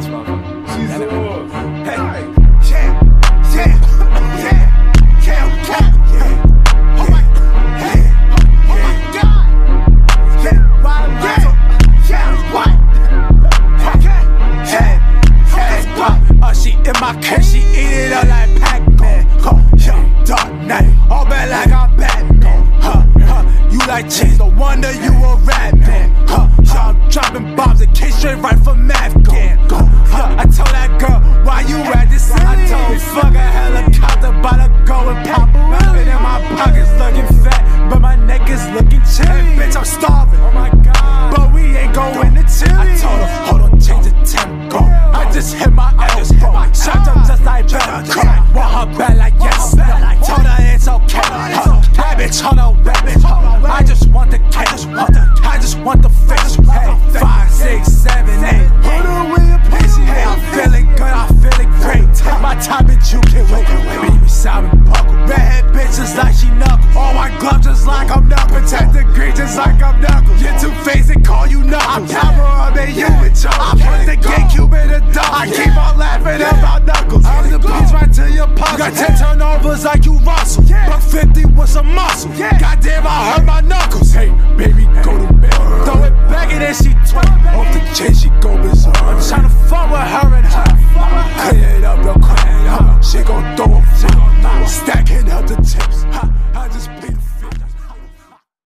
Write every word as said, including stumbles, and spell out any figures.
this motherfucker. She's a wolf. Hey, Yeah, yeah, yeah, yeah, yeah, yeah. Oh my, hey, oh my God. Yeah, why, yeah, yeah, what? Okay, yeah, yeah, what? Uh, she in my case, she eat it up like Pac-Man. Huh, yeah, Dark Knight, all bad like I'm Batman. Huh, huh, you like cheese, no wonder you a rat man. Huh, y'all dropping bombs and case straight right from Afghan. Huh, I told that girl, why you at this scene? I told her, fuck a helicopter, about to go and pop a rabbit. In my pockets looking fat, but my neck is looking chilly. Bitch, I'm starving, oh my God, but we ain't going to chili. I told her, hold on, change the tempo. I just hit my elbow, shot up just like Velcro. Want her back like yes, no. Told her it's okay. Huh, that bitch on a rabbit. I just want the cash, I just want the fish. Hey, five, six, seven, eight. Hold on, we appreciate. Hey, I'm feeling good, I'm feeling great. Take my time, bitch, you can wait. Baby, Simon buckle. Redhead bitches like she knuckles. All my gloves just like I'm knuckles. Protect the green just like I'm knuckles. You're too faced and call you knuckles. I power up and you in charge. I put the GameCube in the dog. I keep on laughing about knuckles. I'm the beats right to your puzzle. Got ten turnovers like you Russell. Buck fifty with some muscle. Goddamn, I hurt my knuckles. Hey, baby, go to bed. Throw it back and then she twerk.